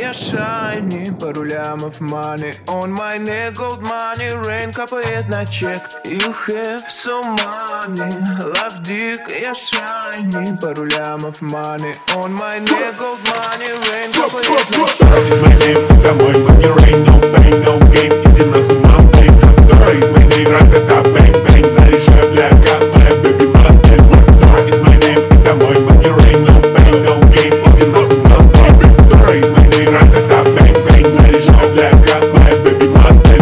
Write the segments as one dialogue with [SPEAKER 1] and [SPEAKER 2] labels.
[SPEAKER 1] я shiny, пару лямов money on my neck, gold money, rain капает на чек. You have so money, love dick, я shiny, пару лямов money on my neck, gold money, rain капает на чек.
[SPEAKER 2] Is my name, это мой money, rain, no pain, no gain, иди нахуй, mountain. Дора is my name, ра-та-та, bang, bang, заряжай, бля, капай, baby, mountain. Дора is my name, это мой money, rain, no pain, no gain, иди нахуй, mountain. Дора is my name, ра-та-та, bang, bang, заряжай, бля, капай, baby, mountain.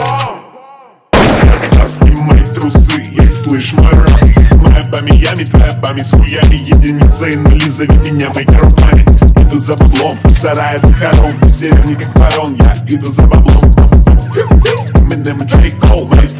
[SPEAKER 2] Красав, снимай трусы, ей слышь мой рэп. Моя бами-ями, твоя бами с хуями, единица и нули, зови меня моей руками. Иду за баблом, сарай это хором, в деревне как ворон, я иду за баблом. Eminem и J. Cole, мои